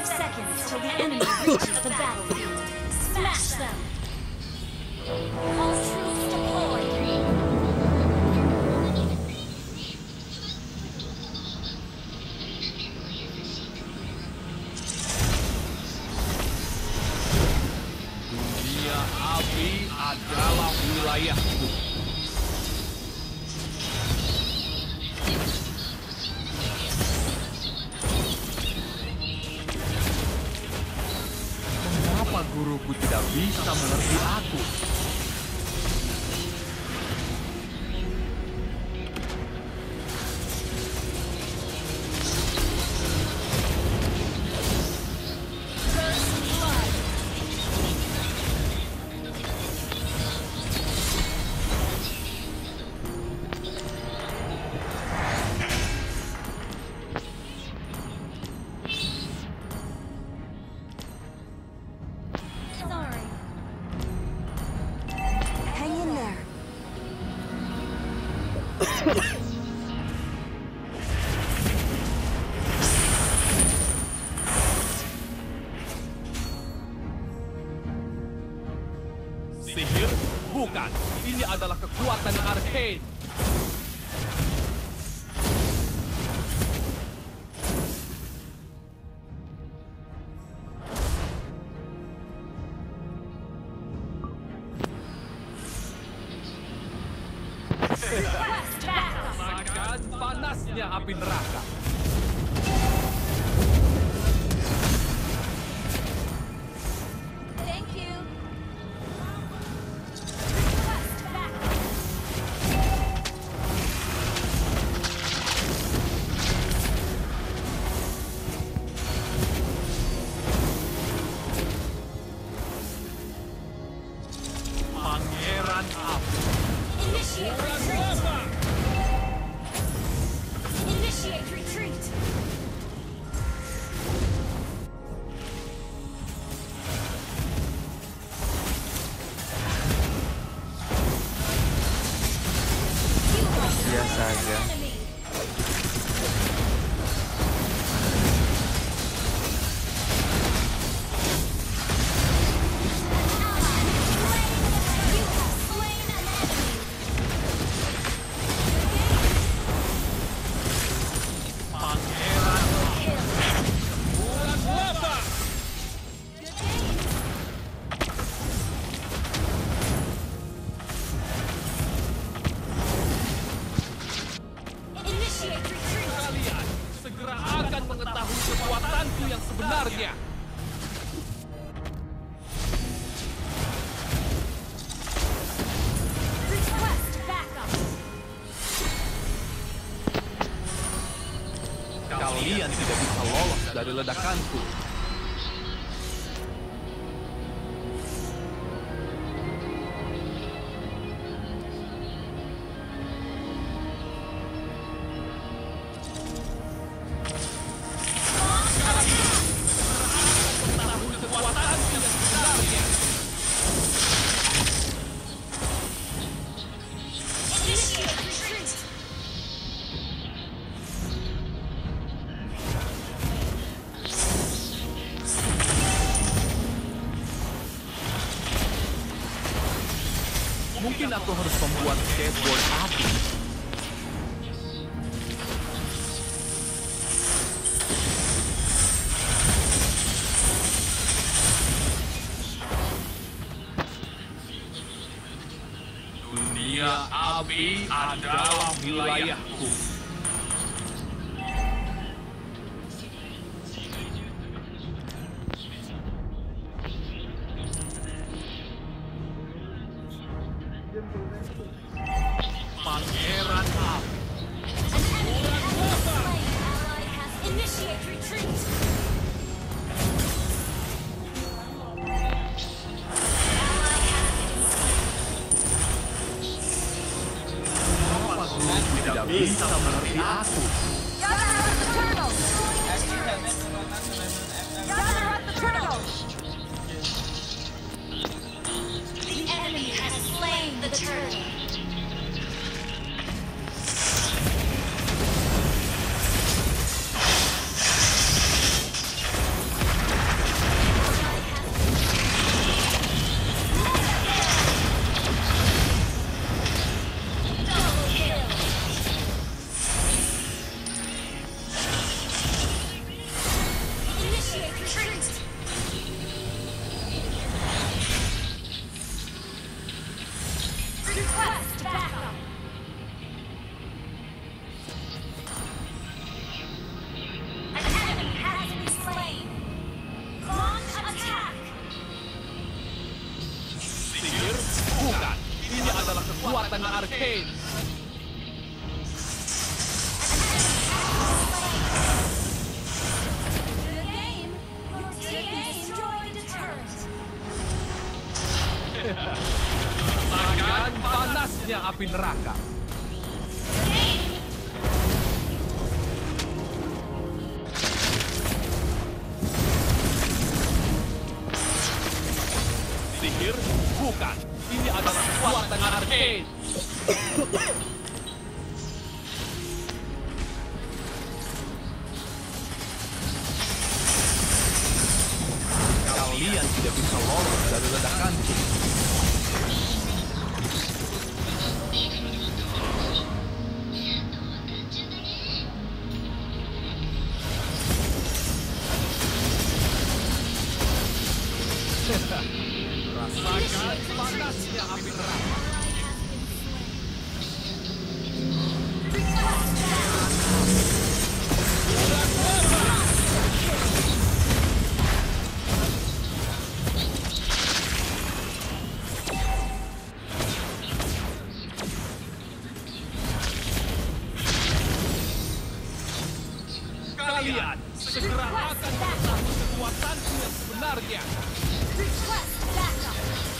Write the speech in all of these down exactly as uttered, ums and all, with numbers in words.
Five seconds till the enemy reaches the battlefield. Smash them! All troops deployed! Dunia api adalah wilayahku. Mengapa guruku tidak bisa mengerti aku? Sihir? Bukan. Ini adalah kekuatan arcane. Rasakan panasnya api neraka. Pangeran api. Initiate retreat! Initiate retreat! Ya saja. Kalian segera akan mengetahui kekuatanku yang sebenarnya. Request backup! Kalian tidak bisa lolos dari ledakanku. Mengetahui kekuatanku yang sebenarnya. Initiate retreat! Mungkin aku harus membuat skateboard api. Dunia api adalah wilayahku. Pangeran api. An enemy has been slain! Ally has initiate retreat! Mengapa guruku tidak bisa mengerti aku? Gather up the turtles! Gather up the turtles! The enemy has slain the turtle! kekuatan arcane. The game. Your team destroyed a turret. Rasakan panasnya api neraka. Sihir? Bukan. Ini adalah kekuatan arcane. Kalian tidak bisa lolos dari ledakanku. Rasakan panasnya api neraka. Kalian segera akan mengetahui kekuatanku yang sebenarnya. Request backup.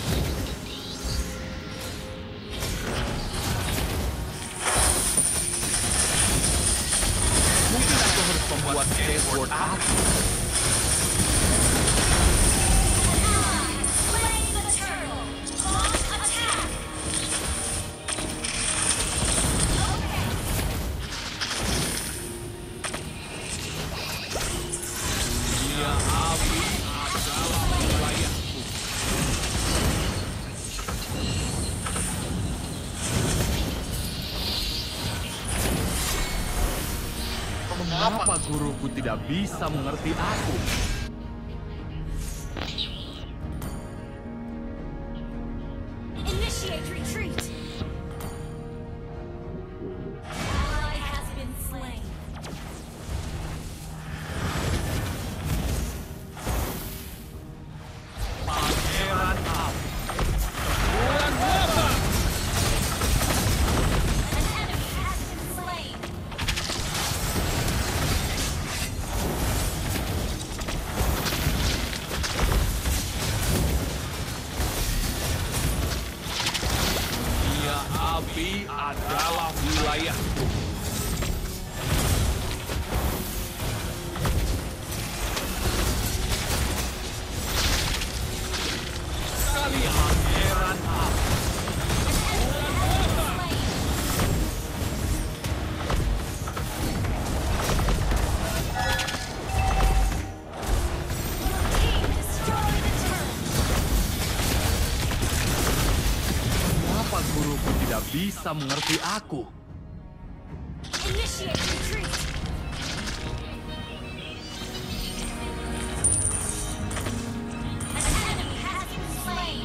Mungkin aku harus membuat dashboard aku. Slain the turtle. Launch attack. Dunia api adalah wilayahku. Mengapa guruku tidak bisa mengerti aku? Initiate retreat. Ally has been slain. Pangeran api. Bulan wabah. An enemy has been slain. Dunia api adalah wilayahku. Kalian pangeran api. Team destroyed a turret. Mengapa guruku tidak bisa mengerti aku? Initiate retreat. An enemy has been slain.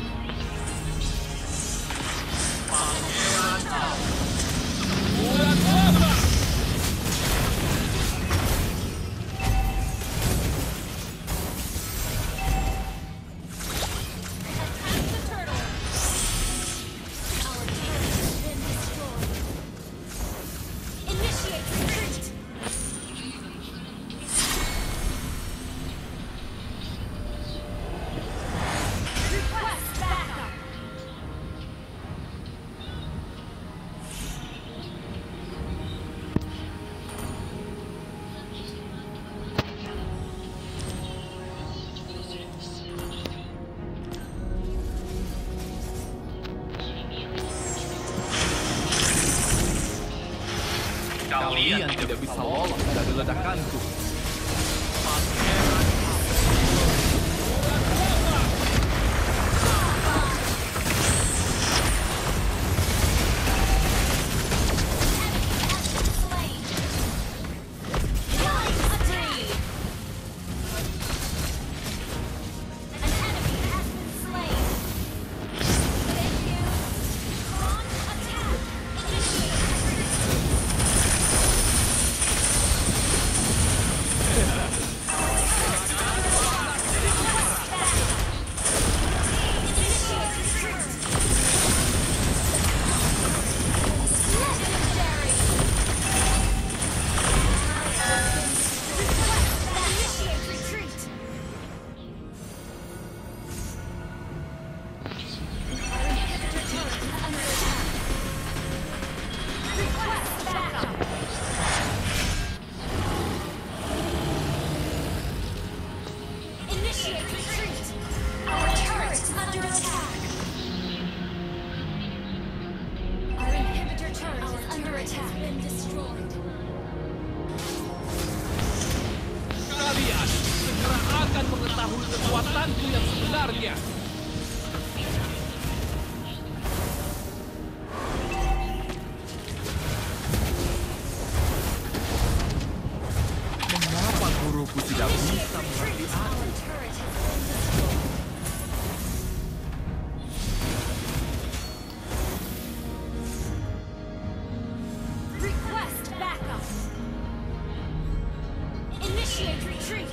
Pangeran api. Bulan wabah. Attack the turtle. Our turret has been destroyed. Initiate retreat. Request backup. Kalian tidak bisa lolos dari ledakanku. Pangeran Slain. Killing spree. An enemy has been slain. Thank you. Launch attack. Initiate retreat. Kalian segera akan mengetahui kekuatanku yang sebenarnya. Mengapa guruku tidak bisa mengerti aku? Our turret has been destroyed. Request backup. Initiate retreat.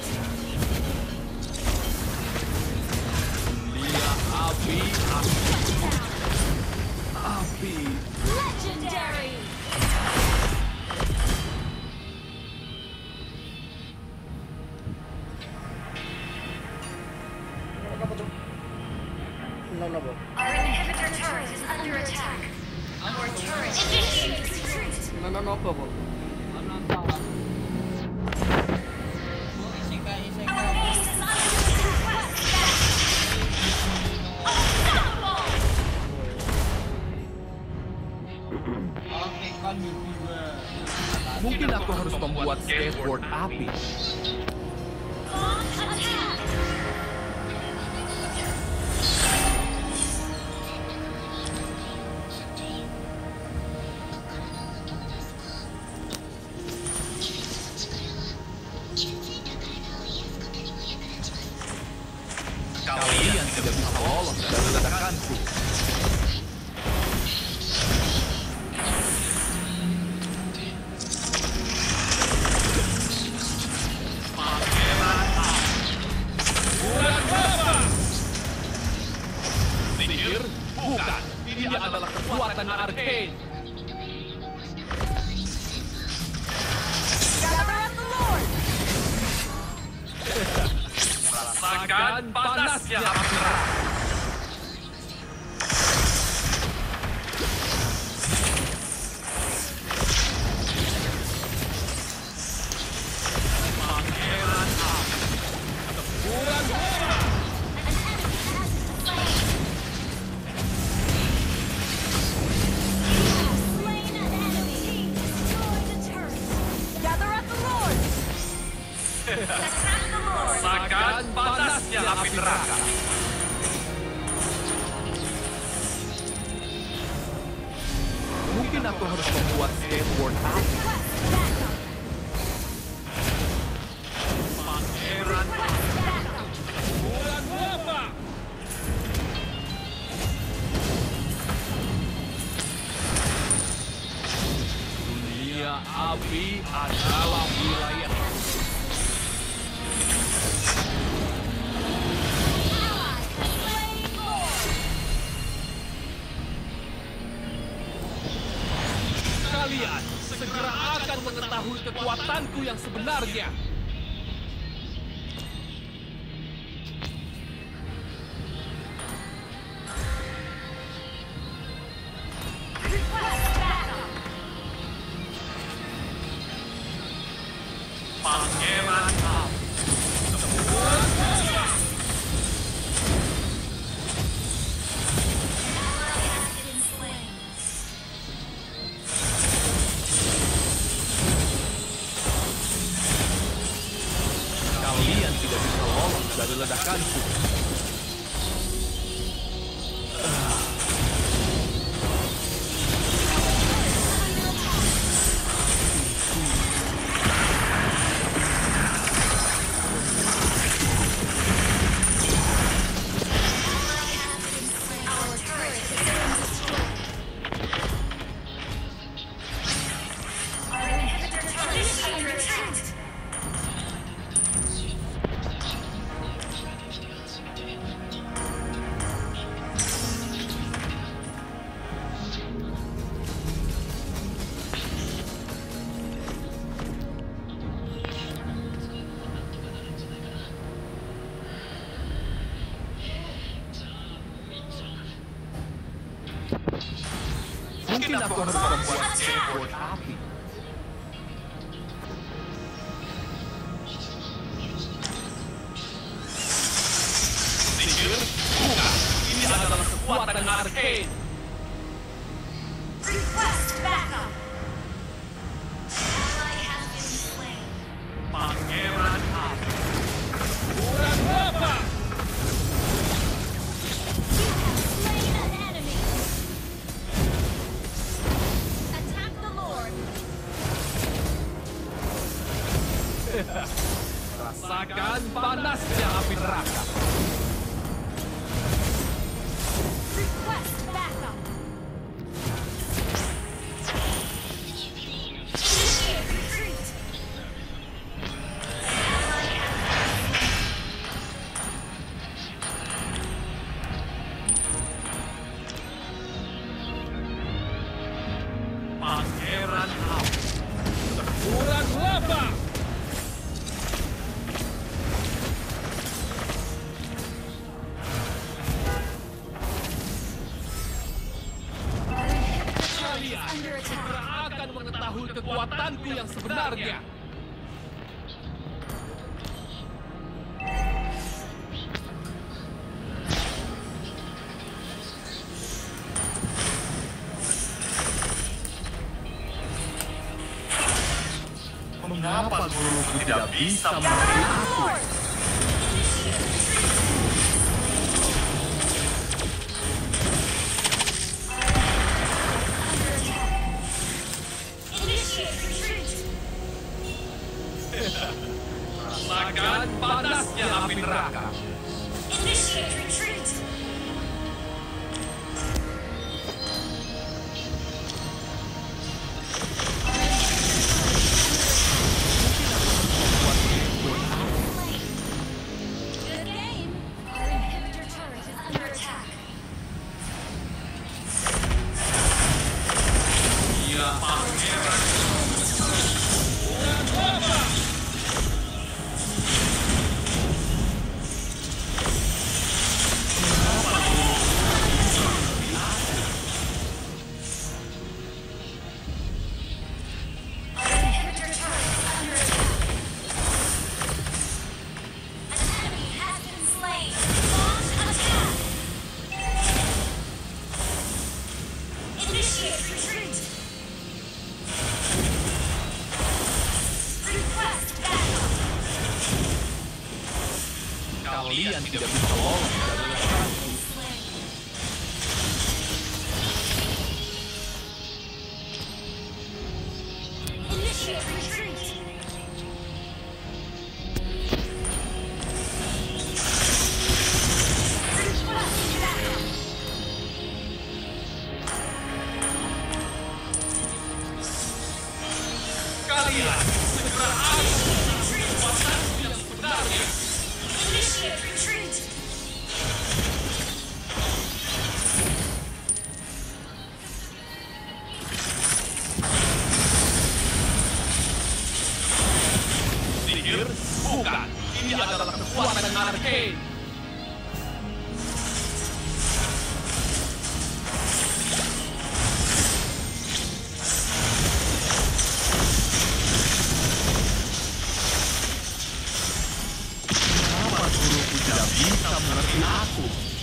Lia api, api, api. Legendary. Our inhibitor turret is under attack. Our turret initiate retreat. Our base is under attack. Unstoppable. Mungkin aku harus membuat skateboard api. Launch attack. Kalian tidak bisa lolos dari ledakanku. Pangeran api. Bulan Baba. Sihir? Bukan. Ini adalah kekuatan arcane. Gather up the Lord. Rasakan panasnya api neraka. Pangeran api. Bulan Baba. Slain an enemy. Destroy the turret. Gather up the Lord. Attack the Lord. Rasakan panasnya api neraka. Mungkin aku harus membuat skateboard api. Request backup. Pangeran Request backup. Bulan Baba. Dunia api adalah wilayah. Ally has slain Lord. Kalian segera akan mengetahui kekuatanku yang sebenarnya. Request backup. Pangeran api. Been slain. Kalian tidak bisa lolos dari ledakanku. Our turret has been destroyed. Our inhibitor turret is under attack. Mungkin aku harus membuat skateboard api. Sihir? Bukan. Ini adalah kekuatan arcane. Request backup. Ally has been slain. Pangeran api. Rasakan panasnya api neraka. Request backup. Initiate retreat. Pangeran api. Terkurang laba. Kalian Under attack. segera akan mengetahui kekuatanku yang sebenarnya. Mengapa guruku tidak bisa melatih aku? Initiate retreat. Rasakan panasnya api neraka. Initiate retreat. Good game. Our inhibitor turret is under attack. Ia pangeran. Our inhibitor turret is under attack. An enemy has been slain. Launch attack. Initiate retreat. Request backup. Kalian tidak bisa lolos dari ledakanku. Initiate retreat. Request backup. Kalian segera akan mengetahui kekuatanku yang sebenarnya. Initiate retreat. Sihir? Bukan. Ini adalah kekuatan arcane. Mengapa guruku tidak bisa mengerti aku?